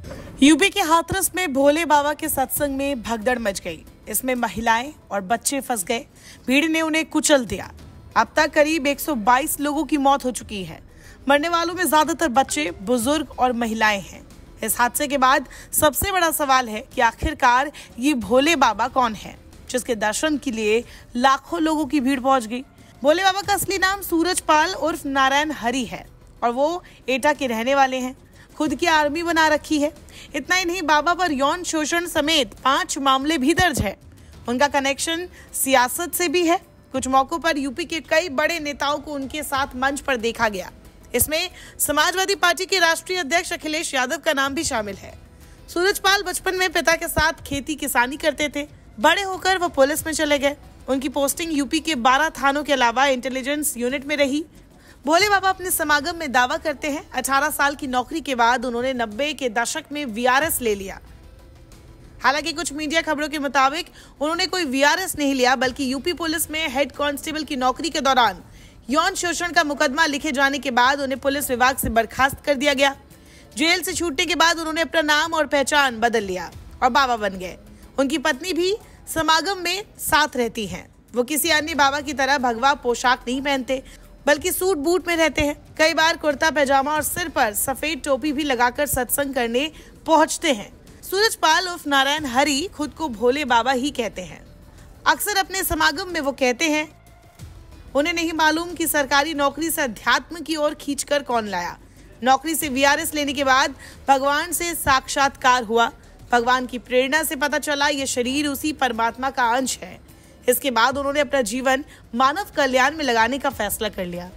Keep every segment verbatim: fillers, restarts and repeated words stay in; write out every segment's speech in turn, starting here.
UP के हाथरस में भोले बाबा के सत्संग में भगदड़ मच गई। इसमें महिलाएं और बच्चे फंस गए। भीड़ ने उन्हें कुचल दिया। अब तक करीब एक सौ बाईस लोगों की मौत हो चुकी है। मरने वालों में ज्यादातर बच्चे, बुजुर्ग और महिलाएं हैं। इस हादसे के बाद सबसे बड़ा सवाल है कि आखिरकार ये भोले बाबा कौन है, जिसके दर्शन के लिए लाखों लोगों की भीड़ पहुंच गई। भोले बाबा का असली नाम सूरजपाल उर्फ नारायण हरि है और वो एटा के रहने वाले हैं। खुद की आर्मी बना रखी है। इतना ही नहीं, बाबा पर यौन शोषण समेत पांच मामले भी दर्ज है। उनका कनेक्शन सियासत से भी है। कुछ मौकों पर यूपी के कई बड़े नेताओं को उनके साथ मंच पर देखा गया। इसमें समाजवादी पार्टी के राष्ट्रीय अध्यक्ष अखिलेश यादव का नाम भी शामिल है। सूरजपाल बचपन में पिता के साथ खेती किसानी करते थे। बड़े होकर वो पुलिस में चले गए। उनकी पोस्टिंग यूपी के बारह थानों के अलावा इंटेलिजेंस यूनिट में रही। भोले बाबा अपने समागम में दावा करते हैं अठारह साल की नौकरी के बाद उन्होंने नब्बे के दशक में वीआरएस ले लिया। हालांकि कुछ मीडिया खबरों के मुताबिक उन्होंने कोई वीआरएस नहीं लिया, बल्कि यूपी पुलिस में हेड कांस्टेबल की नौकरी के दौरान यौन शोषण का मुकदमा लिखे जाने के बाद उन्हें पुलिस विभाग से बर्खास्त कर दिया गया। जेल से छूटने के बाद उन्होंने अपना नाम और पहचान बदल लिया और बाबा बन गए। उनकी पत्नी भी समागम में साथ रहती हैं। वो किसी अन्य बाबा की तरह भगवा पोशाक नहीं पहनते, बल्कि सूट बूट में रहते हैं। कई बार कुर्ता पैजामा और सिर पर सफेद टोपी भी लगाकर सत्संग करने पहुंचते हैं। सूरजपाल उर्फ नारायण हरि खुद को भोले बाबा ही कहते हैं। अक्सर अपने समागम में वो कहते हैं, उन्हें नहीं मालूम कि सरकारी नौकरी से अध्यात्म की ओर खींचकर कौन लाया। नौकरी से वीआरएस लेने के बाद भगवान से साक्षात्कार हुआ। भगवान की प्रेरणा से पता चला ये शरीर उसी परमात्मा का अंश है। इसके बाद उन्होंने अपना जीवन मानव कल्याण में लगाने का फैसला कर लिया।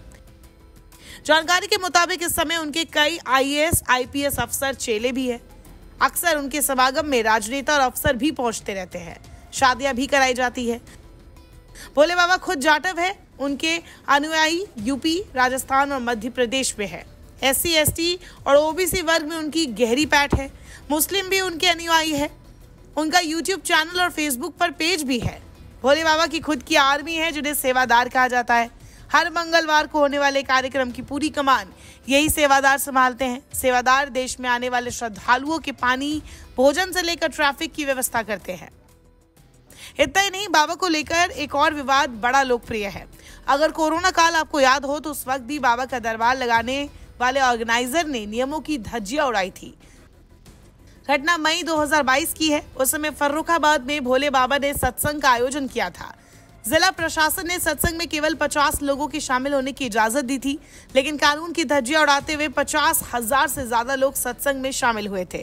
जानकारी के मुताबिक इस समय उनके कई आईएएस, आईपीएस अफसर चेले भी हैं। अक्सर उनके समागम में राजनेता और अफसर भी पहुंचते रहते हैं। शादियां भी कराई जाती है। भोले बाबा खुद जाटव है। उनके अनुयायी यूपी, राजस्थान और मध्य प्रदेश में है। एससी, एसटी और ओबीसी वर्ग में उनकी गहरी पैठ है। मुस्लिम भी उनके अनुयायी है। उनका यूट्यूब चैनल और फेसबुक पर पेज भी है। भोले बाबा की खुद की आर्मी है, जिन्हें सेवादार कहा जाता है। हर मंगलवार को होने वाले कार्यक्रम की पूरी कमान यही सेवादार संभालते हैं। सेवादार देश में आने वाले श्रद्धालुओं के पानी, भोजन से लेकर ट्रैफिक की व्यवस्था करते हैं। इतना ही नहीं, बाबा को लेकर एक और विवाद बड़ा लोकप्रिय है। अगर कोरोना काल आपको याद हो तो उस वक्त भी बाबा का दरबार लगाने वाले ऑर्गेनाइजर ने नियमों की धज्जियां उड़ाई थी। घटना मई दो हज़ार बाईस की है। उस समय फर्रुखाबाद में भोले बाबा ने सत्संग का आयोजन किया था। जिला प्रशासन ने सत्संग में केवल पचास लोगों के शामिल होने की इजाजत दी थी, लेकिन कानून की धज्जियां उड़ाते हुए पचास हजार से ज्यादा लोग सत्संग में शामिल हुए थे।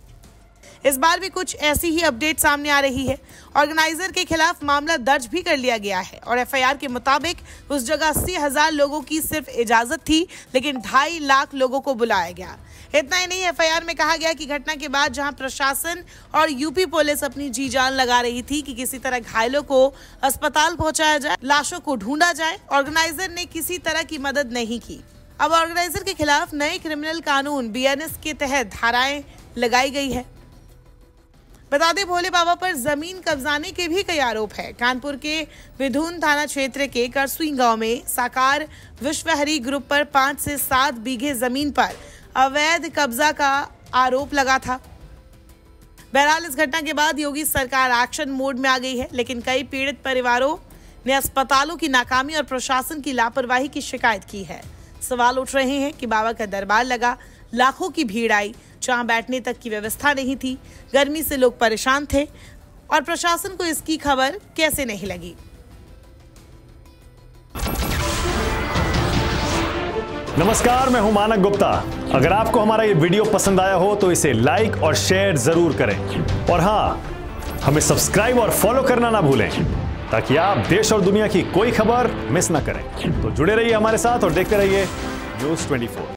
इस बार भी कुछ ऐसी ही अपडेट सामने आ रही है। ऑर्गेनाइजर के खिलाफ मामला दर्ज भी कर लिया गया है और एफआईआर के मुताबिक उस जगह अस्सी हजार लोगों की सिर्फ इजाजत थी, लेकिन ढाई लाख लोगों को बुलाया गया। इतना ही नहीं, एफआईआर में कहा गया कि घटना के बाद जहां प्रशासन और यूपी पुलिस अपनी जी जान लगा रही थी कि किसी तरह घायलों को अस्पताल पहुंचाया जाए, लाशों को ढूंढा जाए, ऑर्गेनाइजर ने किसी तरह की मदद नहीं की। अब ऑर्गेनाइजर के खिलाफ नए क्रिमिनल कानून बीएनएस के तहत धाराएं लगाई गई है। बता दें, भोले बाबा पर जमीन कब्जाने के भी कई आरोप है। कानपुर के विधुन थाना क्षेत्र के करसुई गांव में साकार विश्वहरि ग्रुप पर पांच से सात बीघे जमीन पर अवैध कब्जा का आरोप लगा था। बहरहाल इस घटना के बाद योगी सरकार एक्शन मोड में आ गई है, लेकिन कई पीड़ित परिवारों ने अस्पतालों की नाकामी और प्रशासन की लापरवाही की शिकायत की है। सवाल उठ रहे हैं कि बाबा का दरबार लगा, लाखों की भीड़ आई, जहां बैठने तक की व्यवस्था नहीं थी, गर्मी से लोग परेशान थे और प्रशासन को इसकी खबर कैसे नहीं लगी। नमस्कार, मैं हूं मानक गुप्ता। अगर आपको हमारा ये वीडियो पसंद आया हो तो इसे लाइक और शेयर जरूर करें और हाँ, हमें सब्सक्राइब और फॉलो करना ना भूलें ताकि आप देश और दुनिया की कोई खबर मिस ना करें। तो जुड़े रहिए हमारे साथ और देखते रहिए न्यूज़ चौबीस।